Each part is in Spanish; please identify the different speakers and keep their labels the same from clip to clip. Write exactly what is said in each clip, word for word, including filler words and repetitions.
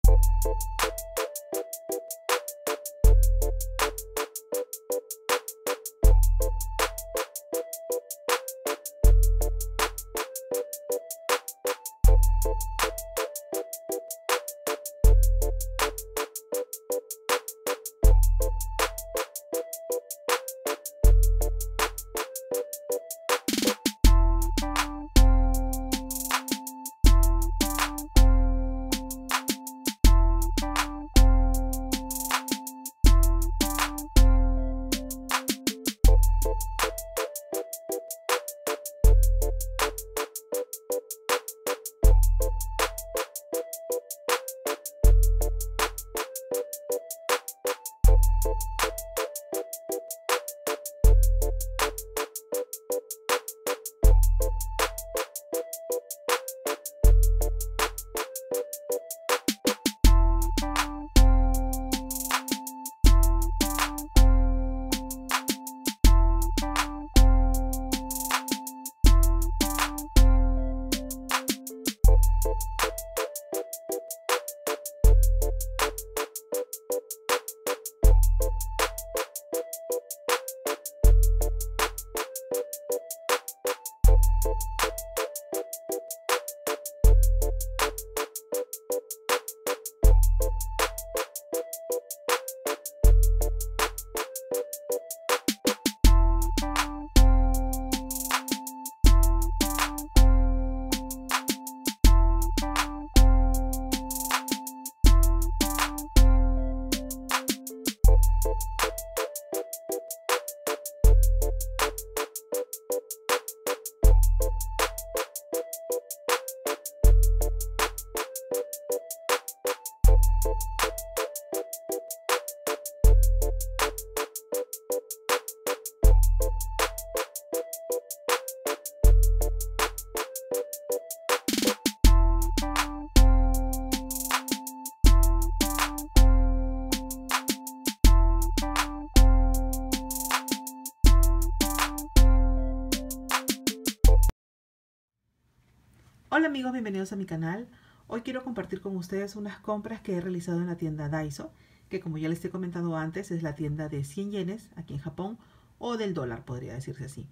Speaker 1: Hola amigos, bienvenidos a mi canal. Hoy quiero compartir con ustedes unas compras que he realizado en la tienda Daiso, que como ya les he comentado antes es la tienda de cien yenes aquí en Japón, o del dólar podría decirse así.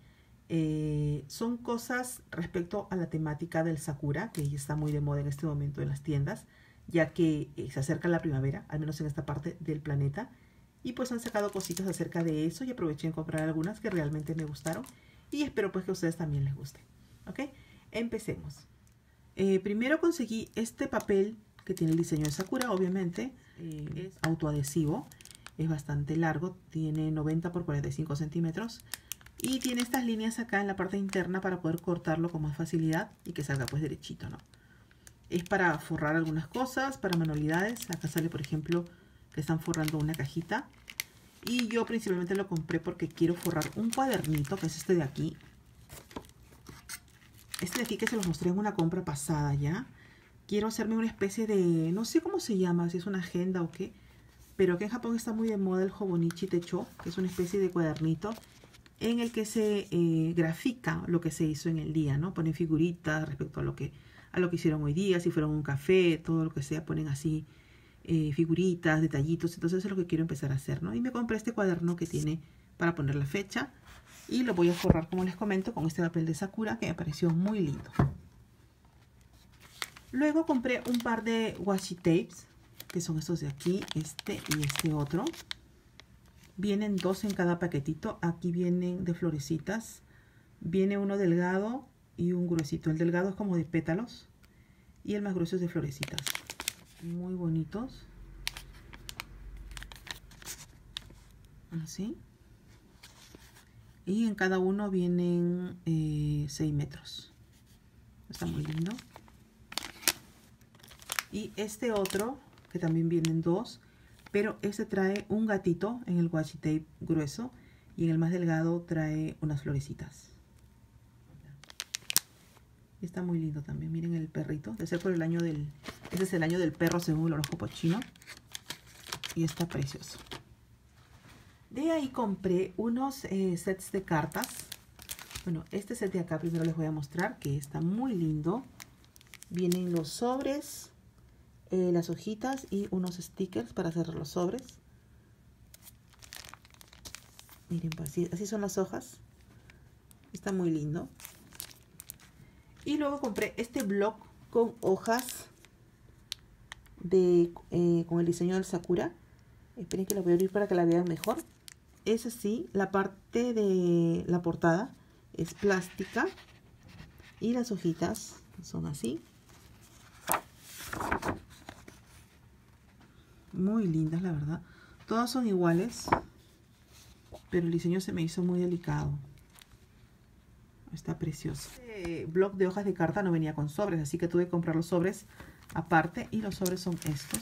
Speaker 1: Eh, son cosas respecto a la temática del Sakura, que está muy de moda en este momento en las tiendas, ya que eh, se acerca la primavera, al menos en esta parte del planeta, y pues han sacado cositas acerca de eso y aproveché en comprar algunas que realmente me gustaron y espero pues que a ustedes también les guste. ¿Ok? Empecemos. Eh, primero conseguí este papel que tiene el diseño de Sakura, obviamente, eh, es autoadhesivo, es bastante largo, tiene noventa por cuarenta y cinco centímetros y tiene estas líneas acá en la parte interna para poder cortarlo con más facilidad y que salga pues derechito, ¿no? Es para forrar algunas cosas, para manualidades. Acá sale por ejemplo que están forrando una cajita y yo principalmente lo compré porque quiero forrar un cuadernito, que es este de aquí. Este de aquí que se los mostré en una compra pasada ya. Quiero hacerme una especie de, no sé cómo se llama, si es una agenda o qué. Pero aquí en Japón está muy de moda el Hobonichi Techo, que es una especie de cuadernito en el que se eh, grafica lo que se hizo en el día, ¿no? Ponen figuritas respecto a lo que, a lo que hicieron hoy día, si fueron a un café, todo lo que sea, ponen así eh, figuritas, detallitos. Entonces eso es lo que quiero empezar a hacer, ¿no? Y me compré este cuaderno que tiene para poner la fecha. Y lo voy a forrar, como les comento, con este papel de Sakura que me pareció muy lindo. Luego compré un par de washi tapes, que son estos de aquí, este y este otro. Vienen dos en cada paquetito. Aquí vienen de florecitas. Viene uno delgado y un gruesito. El delgado es como de pétalos y el más grueso es de florecitas. Muy bonitos. Así. Y en cada uno vienen eh, seis metros. Está muy lindo. Y este otro, que también vienen dos, pero este trae un gatito en el washi tape grueso y en el más delgado trae unas florecitas. Está muy lindo también. Miren el perrito. Debe ser por el año del... Este es el año del perro según el horóscopo chino. Y está precioso. De ahí compré unos eh, sets de cartas. Bueno, este set de acá primero les voy a mostrar que está muy lindo. Vienen los sobres eh, las hojitas y unos stickers para cerrar los sobres. Miren, pues así, así son las hojas. Está muy lindo. Y luego compré este blog con hojas de, eh, con el diseño del Sakura. Esperen que lo voy a abrir para que la vean mejor. Es así, la parte de la portada es plástica y las hojitas son así. Muy lindas, la verdad. Todas son iguales, pero el diseño se me hizo muy delicado. Está precioso. Este blog de hojas de carta no venía con sobres, así que tuve que comprar los sobres aparte. Y los sobres son estos.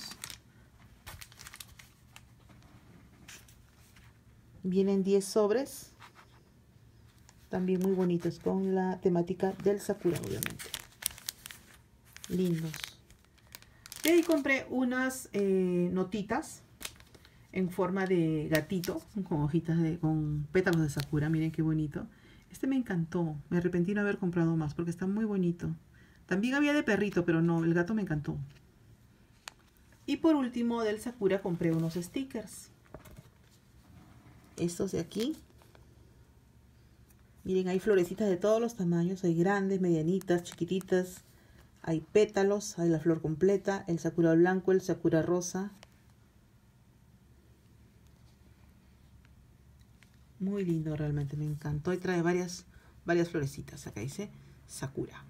Speaker 1: Vienen diez sobres. También muy bonitos, con la temática del Sakura, obviamente. Lindos. De ahí compré unas eh, notitas en forma de gatito, con hojitas de, con pétalos de Sakura. Miren qué bonito. Este me encantó. Me arrepentí de no haber comprado más porque está muy bonito. También había de perrito, pero no, el gato me encantó. Y por último, del Sakura compré unos stickers. Estos de aquí. Miren, hay florecitas de todos los tamaños. Hay grandes, medianitas, chiquititas. Hay pétalos, hay la flor completa, el Sakura blanco, el Sakura rosa. Muy lindo realmente, me encantó. Y trae varias, varias florecitas. Acá dice Sakura.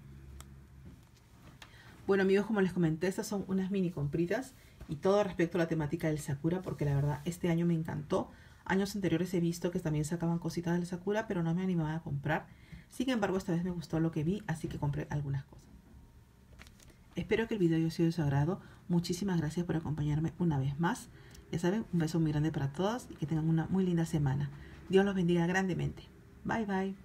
Speaker 1: Bueno amigos, como les comenté, estas son unas mini compritas. Y todo respecto a la temática del Sakura, porque la verdad este año me encantó. Años anteriores he visto que también sacaban cositas del Sakura, pero no me animaba a comprar. Sin embargo, esta vez me gustó lo que vi, así que compré algunas cosas. Espero que el video haya sido de su agrado. Muchísimas gracias por acompañarme una vez más. Ya saben, un beso muy grande para todos y que tengan una muy linda semana. Dios los bendiga grandemente. Bye bye.